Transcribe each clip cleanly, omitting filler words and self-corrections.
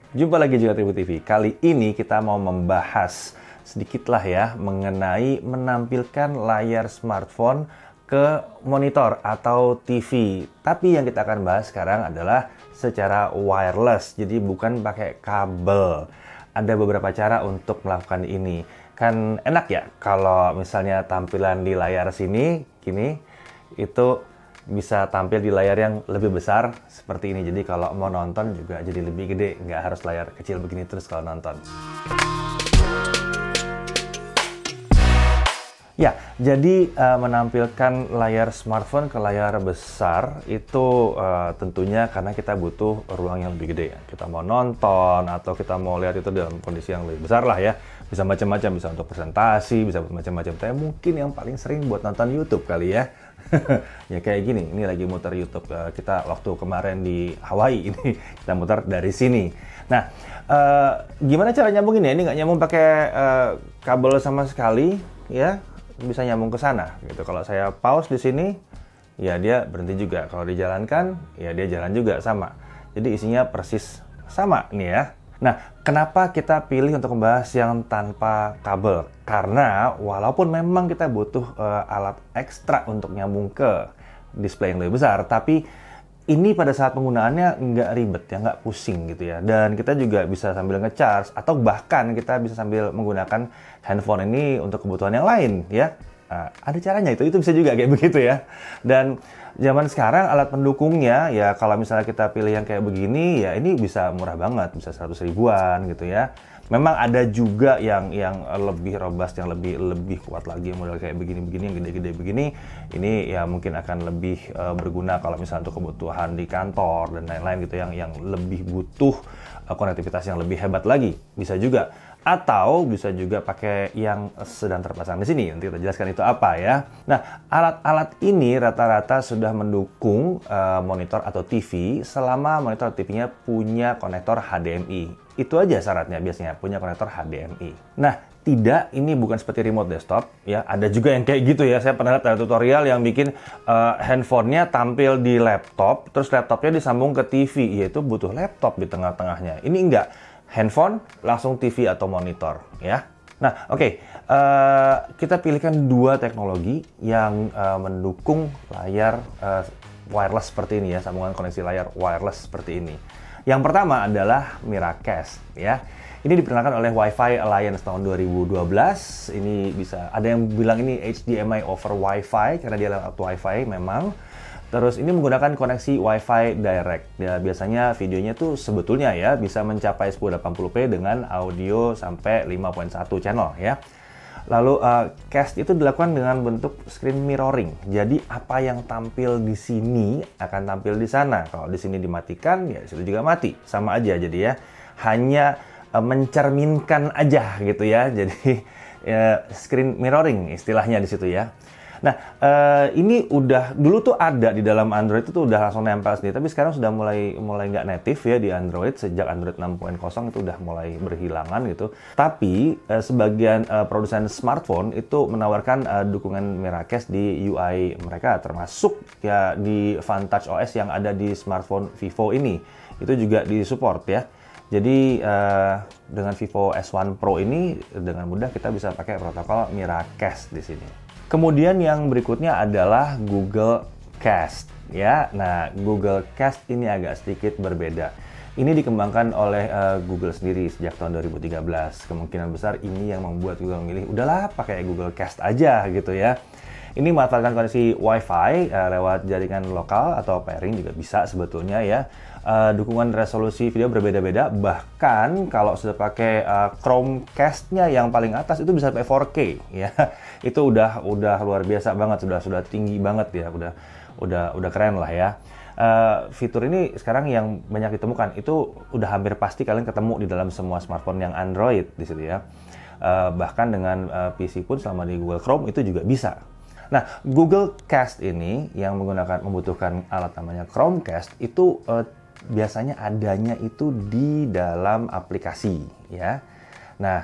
Jumpa lagi juga Tribun TV. Kali ini kita mau membahas sedikit lah ya mengenai menampilkan layar smartphone ke monitor atau TV. Tapi yang kita akan bahas sekarang adalah secara wireless, jadi bukan pakai kabel. Ada beberapa cara untuk melakukan ini. Kan enak ya kalau misalnya tampilan di layar sini, gini, itu bisa tampil di layar yang lebih besar seperti ini. Jadi kalau mau nonton juga jadi lebih gede, nggak harus layar kecil begini terus kalau nonton. Ya, jadi menampilkan layar smartphone ke layar besar itu tentunya karena kita butuh ruang yang lebih gede. Kita mau nonton atau kita mau lihat itu dalam kondisi yang lebih besar lah ya. Bisa macam-macam, bisa untuk presentasi, bisa buat macam-macam. Tapi mungkin yang paling sering buat nonton YouTube kali ya. Ya kayak gini, ini lagi muter YouTube. Kita waktu kemarin di Hawaii, ini kita muter dari sini. Nah, gimana cara nyambungin ya? Ini nggak nyambung pakai kabel sama sekali, ya. Bisa nyambung ke sana gitu. Kalau saya pause di sini, ya dia berhenti juga. Kalau dijalankan, ya dia jalan juga sama. Jadi isinya persis sama nih ya. Nah, kenapa kita pilih untuk membahas yang tanpa kabel? Karena walaupun memang kita butuh alat ekstra untuk nyambung ke display yang lebih besar, tapi ini pada saat penggunaannya nggak ribet ya, nggak pusing gitu ya. Dan kita juga bisa sambil nge-charge atau bahkan kita bisa sambil menggunakan handphone ini untuk kebutuhan yang lain ya. Ada caranya itu bisa juga kayak begitu ya. Dan zaman sekarang alat pendukungnya ya kalau misalnya kita pilih yang kayak begini ya ini bisa murah banget, bisa 100 ribuan gitu ya. Memang ada juga yang lebih robust, yang lebih kuat lagi model kayak begini-begini, yang gede-gede begini. Ini ya mungkin akan lebih berguna kalau misalnya untuk kebutuhan di kantor dan lain-lain gitu yang lebih butuh konektivitas yang lebih hebat lagi. Bisa juga. Atau bisa juga pakai yang sedang terpasang di sini. Nanti kita jelaskan itu apa ya. Nah, alat-alat ini rata-rata sudah mendukung monitor atau TV selama monitor TV-nya punya konektor HDMI. Itu aja syaratnya biasanya, punya konektor HDMI. Nah, tidak, ini bukan seperti remote desktop ya. Ada juga yang kayak gitu ya. Saya pernah lihat ada tutorial yang bikin handphonenya tampil di laptop, terus laptopnya disambung ke TV. Yaitu butuh laptop di tengah-tengahnya. Ini enggak. Handphone langsung TV atau monitor ya. Nah, oke. Kita pilihkan dua teknologi yang mendukung layar wireless seperti ini ya, sambungan koneksi layar wireless seperti ini. Yang pertama adalah Miracast ya. Ini diperkenalkan oleh Wi-Fi Alliance tahun 2012. Ini bisa ada yang bilang ini HDMI over Wi-Fi karena dia lewat Wi-Fi memang. Terus ini menggunakan koneksi Wi-Fi direct. Ya, biasanya videonya tuh sebetulnya ya bisa mencapai 1080p dengan audio sampai 5.1 channel ya. Lalu cast itu dilakukan dengan bentuk screen mirroring. Jadi apa yang tampil di sini akan tampil di sana. Kalau di sini dimatikan ya di situ juga mati. Sama aja jadi ya. Hanya mencerminkan aja gitu ya. Jadi screen mirroring istilahnya di situ ya. Nah, ini udah dulu tuh ada di dalam Android itu udah langsung nempel sendiri, tapi sekarang sudah mulai nggak native ya di Android. Sejak Android 6.0 itu udah mulai berhilangan gitu. Tapi sebagian produsen smartphone itu menawarkan dukungan Miracast di UI mereka, termasuk ya di Vantage OS yang ada di smartphone Vivo ini. Itu juga disupport ya. Jadi dengan Vivo S1 Pro ini dengan mudah kita bisa pakai protokol Miracast di sini. Kemudian yang berikutnya adalah Google Cast ya. Nah, Google Cast ini agak sedikit berbeda. Ini dikembangkan oleh Google sendiri sejak tahun 2013. Kemungkinan besar ini yang membuat Google memilih udahlah pakai Google Cast aja gitu ya. Ini memanfaatkan koneksi Wi-Fi lewat jaringan lokal atau pairing juga bisa sebetulnya ya. Dukungan resolusi video berbeda-beda, bahkan kalau sudah pakai Chromecast-nya yang paling atas itu bisa sampai 4K ya. Itu udah luar biasa banget, sudah tinggi banget ya, udah keren lah ya. Fitur ini sekarang yang banyak ditemukan itu udah hampir pasti kalian ketemu di dalam semua smartphone yang Android di situ ya. Bahkan dengan PC pun selama di Google Chrome itu juga bisa. Nah, Google Cast ini yang membutuhkan alat namanya Chromecast itu biasanya adanya itu di dalam aplikasi ya. Nah,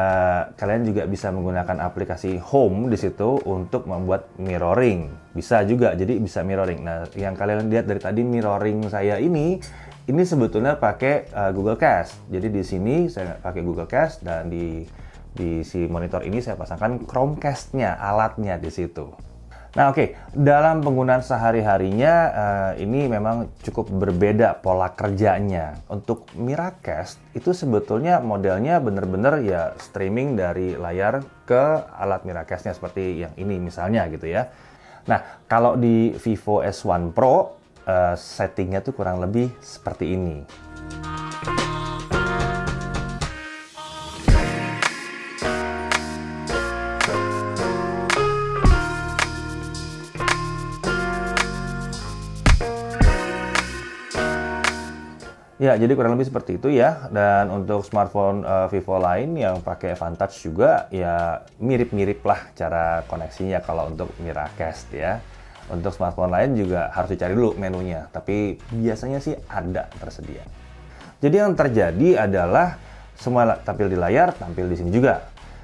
kalian juga bisa menggunakan aplikasi Home di situ untuk membuat mirroring. Bisa juga, jadi bisa mirroring. Nah, yang kalian lihat dari tadi mirroring saya ini ini sebetulnya pakai Google Cast. Jadi di sini saya pakai Google Cast dan di si monitor ini saya pasangkan Chromecast-nya, alatnya di situ. Nah oke, dalam penggunaan sehari-harinya ini memang cukup berbeda pola kerjanya. Untuk Miracast itu sebetulnya modelnya bener-bener ya streaming dari layar ke alat Miracast-nya seperti yang ini misalnya gitu ya. Nah kalau di Vivo S1 Pro settingnya tuh kurang lebih seperti ini. Ya, jadi kurang lebih seperti itu ya. Dan untuk smartphone Vivo lain yang pakai Vantage juga, ya mirip-mirip lah cara koneksinya kalau untuk Miracast ya. Untuk smartphone lain juga harus dicari dulu menunya, tapi biasanya sih ada tersedia. Jadi yang terjadi adalah semua tampil di layar, tampil di sini juga.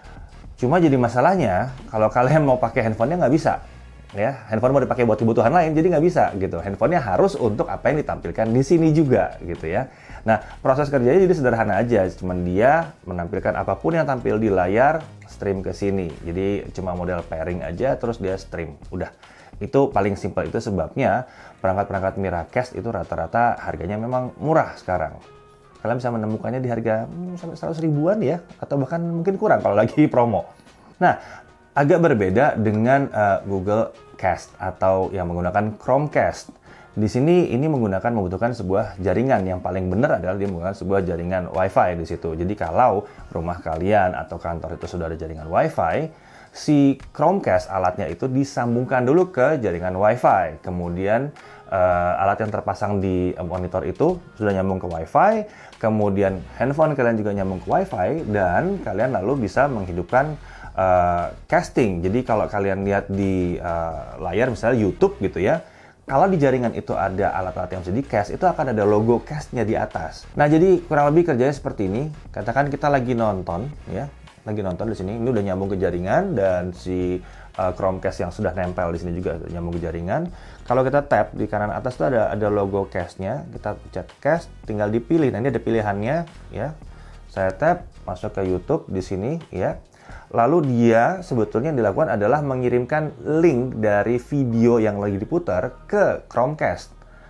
Cuma jadi masalahnya, kalau kalian mau pakai handphonenya nggak bisa. Ya, handphone mau dipakai buat kebutuhan lain, jadi nggak bisa gitu. Handphonenya harus untuk apa yang ditampilkan di sini juga gitu ya. Nah, proses kerjanya jadi sederhana aja, cuman dia menampilkan apapun yang tampil di layar, stream ke sini. Jadi cuma model pairing aja, terus dia stream. Udah, itu paling simpel. Itu sebabnya perangkat-perangkat Miracast itu rata-rata harganya memang murah sekarang. Kalian bisa menemukannya di harga sampai 100 ribuan ya, atau bahkan mungkin kurang kalau lagi promo. Nah, agak berbeda dengan Google Cast atau yang menggunakan Chromecast. Di sini ini membutuhkan sebuah jaringan. Yang paling benar adalah dia menggunakan sebuah jaringan Wi-Fi di situ. Jadi kalau rumah kalian atau kantor itu sudah ada jaringan Wi-Fi, si Chromecast alatnya itu disambungkan dulu ke jaringan Wi-Fi. Kemudian alat yang terpasang di monitor itu sudah nyambung ke Wi-Fi. Kemudian handphone kalian juga nyambung ke Wi-Fi dan kalian lalu bisa menghidupkan casting. Jadi kalau kalian lihat di layar misalnya YouTube gitu ya, kalau di jaringan itu ada alat-alat yang bisa di-cast, itu akan ada logo cast-nya di atas. Nah, jadi kurang lebih kerjanya seperti ini. Katakan kita lagi nonton ya, lagi nonton di sini, ini udah nyambung ke jaringan dan si Chromecast yang sudah nempel di sini juga nyambung ke jaringan. Kalau kita tap di kanan atas itu ada logo cast-nya, kita pencet cast, tinggal dipilih. Nah, ini ada pilihannya ya. Saya tap, masuk ke YouTube di sini ya. Lalu dia sebetulnya yang dilakukan adalah mengirimkan link dari video yang lagi diputar ke Chromecast.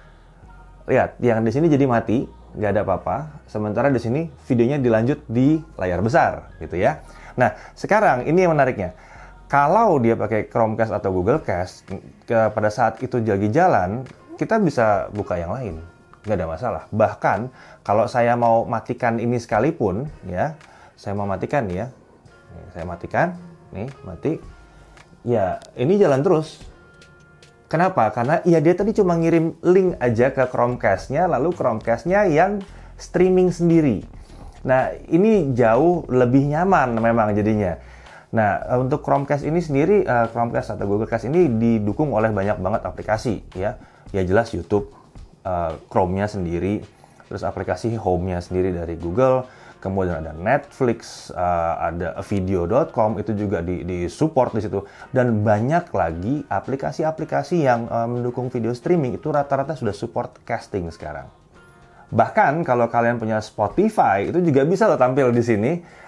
Lihat, yang di sini jadi mati, nggak ada apa-apa. Sementara di sini videonya dilanjut di layar besar, gitu ya. Nah, sekarang ini yang menariknya. Kalau dia pakai Chromecast atau Google Cast, pada saat itu lagi jalan, kita bisa buka yang lain, nggak ada masalah. Bahkan kalau saya mau matikan ini sekalipun, ya, saya mau matikan ya. Saya matikan, nih mati. Ya, ini jalan terus. Kenapa? Karena ya dia tadi cuma ngirim link aja ke Chromecast-nya, lalu Chromecast-nya yang streaming sendiri. Nah, ini jauh lebih nyaman memang jadinya. Nah, untuk Chromecast ini sendiri, Chromecast atau Google Cast ini didukung oleh banyak banget aplikasi, ya. Ya jelas YouTube, Chrome-nya sendiri, terus aplikasi Home-nya sendiri dari Google. Kemudian ada Netflix, ada video.com, itu juga di support di situ. Dan banyak lagi aplikasi-aplikasi yang mendukung video streaming, itu rata-rata sudah support casting sekarang. Bahkan kalau kalian punya Spotify, itu juga bisa loh tampil di sini.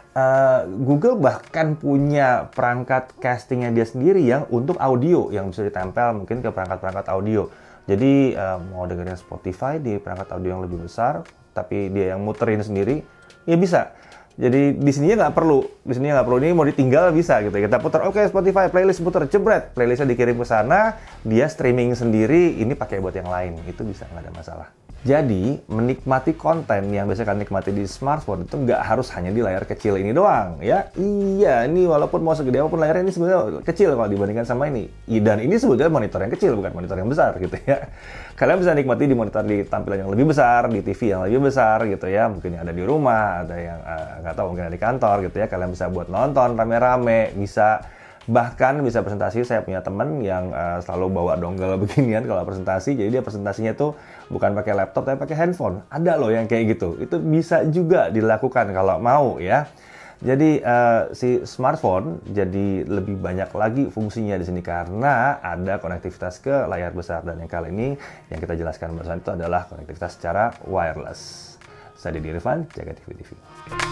Google bahkan punya perangkat castingnya dia sendiri yang untuk audio, yang bisa ditempel mungkin ke perangkat-perangkat audio. Jadi mau dengerin Spotify di perangkat audio yang lebih besar, tapi dia yang muterin sendiri, ya bisa. Jadi di sininya nggak perlu, ini mau ditinggal bisa gitu. Kita putar, oke, Spotify playlist putar, jebret, playlistnya dikirim ke sana, dia streaming sendiri, ini pakai buat yang lain, itu bisa, nggak ada masalah. Jadi menikmati konten yang biasa kalian nikmati di smartphone itu nggak harus hanya di layar kecil ini doang, ya. Iya, ini walaupun mau segede apapun layarnya ini sebenarnya kecil kalau dibandingkan sama ini. Dan ini sebetulnya monitor yang kecil, bukan monitor yang besar gitu ya. Kalian bisa nikmati di monitor di tampilan yang lebih besar, di TV yang lebih besar gitu ya. Mungkin yang ada di rumah, ada yang nggak tahu, mungkin ada di kantor gitu ya. Kalian bisa buat nonton rame-rame, bisa bahkan bisa presentasi. Saya punya temen yang selalu bawa dongle beginian kalau presentasi. Jadi dia presentasinya tuh bukan pakai laptop tapi pakai handphone. Ada loh yang kayak gitu. Itu bisa juga dilakukan kalau mau ya. Jadi si smartphone jadi lebih banyak lagi fungsinya di sini karena ada konektivitas ke layar besar, dan yang kali ini yang kita jelaskan barusan itu adalah konektivitas secara wireless. Saya Deddy Irfan, jaga TV TV.